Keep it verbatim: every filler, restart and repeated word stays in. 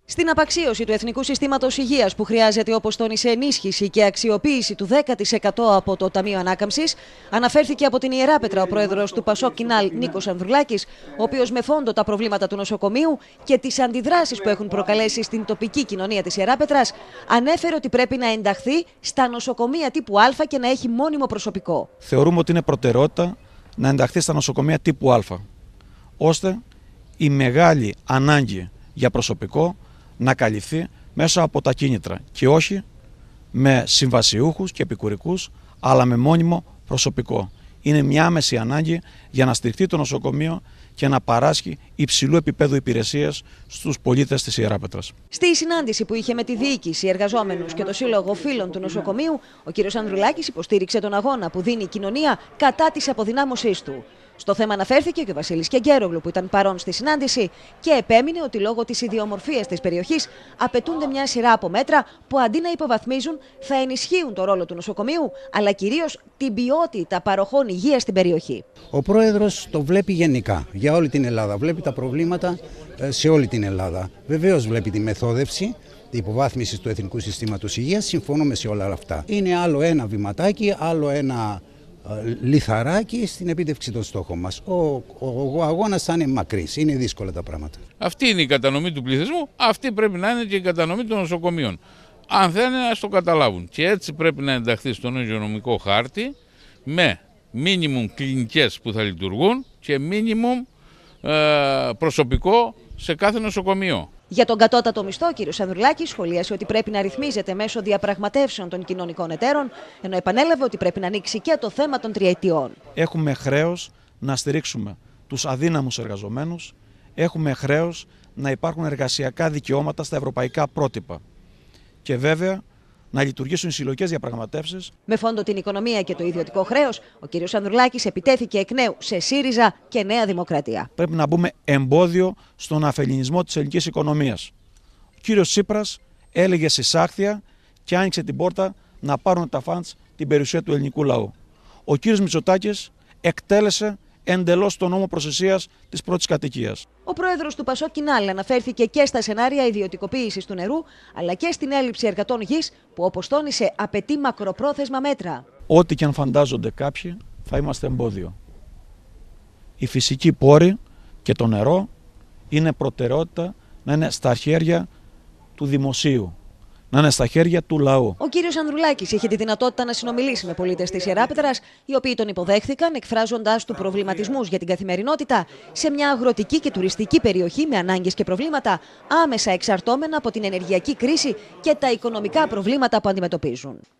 Στην απαξίωση του Εθνικού Συστήματος Υγείας, που χρειάζεται, όπως τόνισε, ενίσχυση και αξιοποίηση του δέκα τοις εκατό από το Ταμείο Ανάκαμψης, αναφέρθηκε από την Ιεράπετρα ο πρόεδρος του Πασόκ Κινάλ, Νίκος Ανδρουλάκης, ο οποίος με φόντο τα προβλήματα του νοσοκομείου και τις αντιδράσεις που έχουν προκαλέσει στην τοπική κοινωνία της Ιεράπετρας, ανέφερε ότι πρέπει να ενταχθεί στα νοσοκομεία τύπου Α και να έχει μόνιμο προσωπικό. Θεωρούμε ότι είναι προτεραιότητα να ενταχθεί στα νοσοκομεία τύπου Α, ώστε η μεγάλη ανάγκη για προσωπικό να καλυφθεί μέσα από τα κίνητρα και όχι με συμβασιούχους και επικουρικούς, αλλά με μόνιμο προσωπικό. Είναι μια άμεση ανάγκη για να στηριχθεί το νοσοκομείο και να παράσχει υψηλού επίπεδου υπηρεσίες στους πολίτες της Ιεράπετρας. Στη συνάντηση που είχε με τη διοίκηση, εργαζόμενους και το Σύλλογο Φίλων του Νοσοκομείου, ο κ. Ανδρουλάκης υποστήριξε τον αγώνα που δίνει η κοινωνία κατά της αποδυνάμωσής του. Στο θέμα αναφέρθηκε και ο Βασίλης Κεγκέρογλου, που ήταν παρόν στη συνάντηση και επέμεινε ότι λόγω της ιδιομορφίας της περιοχής απαιτούνται μια σειρά από μέτρα που αντί να υποβαθμίζουν θα ενισχύουν το ρόλο του νοσοκομείου, αλλά κυρίως την ποιότητα παροχών υγείας στην περιοχή. Ο πρόεδρος το βλέπει γενικά για όλη την Ελλάδα. Βλέπει τα προβλήματα σε όλη την Ελλάδα. Βεβαίως βλέπει τη μεθόδευση, τη υποβάθμιση του Εθνικού Συστήματος Υγείας. Συμφωνούμε σε όλα αυτά. Είναι άλλο ένα βηματάκι, άλλο ένα λιθαράκι στην επίτευξη των στόχων μας. Ο, ο, ο αγώνας θα είναι μακρύς, είναι δύσκολα τα πράγματα. Αυτή είναι η κατανομή του πληθυσμού, αυτή πρέπει να είναι και η κατανομή των νοσοκομείων. Αν θέλουν να το καταλάβουν. Και έτσι πρέπει να ενταχθεί στον υγειονομικό χάρτη με μίνιμουμ κλινικές που θα λειτουργούν και μίνιμουμ ε, προσωπικό σε κάθε νοσοκομείο. Για τον κατώτατο μισθό, ο κ. Ανδρουλάκης σχολίασε ότι πρέπει να ρυθμίζεται μέσω διαπραγματεύσεων των κοινωνικών εταίρων, ενώ επανέλαβε ότι πρέπει να ανοίξει και το θέμα των τριετιών. Έχουμε χρέος να στηρίξουμε τους αδύναμους εργαζομένους, έχουμε χρέος να υπάρχουν εργασιακά δικαιώματα στα ευρωπαϊκά πρότυπα και βέβαια να λειτουργήσουν οι συλλογικές διαπραγματεύσεις. Με φόντο την οικονομία και το ιδιωτικό χρέος, ο κ. Ανδρουλάκης επιτέθηκε εκ νέου σε ΣΥΡΙΖΑ και Νέα Δημοκρατία. Πρέπει να μπούμε εμπόδιο στον αφελινισμό της ελληνικής οικονομίας. Ο κ. Τσίπρας έλεγε συσάχθεια και άνοιξε την πόρτα να πάρουν τα φαντς την περιουσία του ελληνικού λαού. Ο κ. Μητσοτάκης εκτέλεσε εντελώς τον νόμο προστασίας της πρώτης κατοικίας. Ο πρόεδρος του Πασόκ Κινάλ αναφέρθηκε και στα σενάρια ιδιωτικοποίησης του νερού, αλλά και στην έλλειψη εργατών γης, που, όπως τόνισε, απαιτεί μακροπρόθεσμα μέτρα. Ό,τι και αν φαντάζονται κάποιοι, θα είμαστε εμπόδιο. Η φυσική πόρη και το νερό είναι προτεραιότητα να είναι στα χέρια του δημοσίου, να είναι στα χέρια του λαού. Ο κύριος Ανδρουλάκης είχε τη δυνατότητα να συνομιλήσει με πολίτες της Ιεράπετρας, οι οποίοι τον υποδέχθηκαν, εκφράζοντας του προβληματισμούς για την καθημερινότητα σε μια αγροτική και τουριστική περιοχή με ανάγκες και προβλήματα άμεσα εξαρτώμενα από την ενεργειακή κρίση και τα οικονομικά προβλήματα που αντιμετωπίζουν.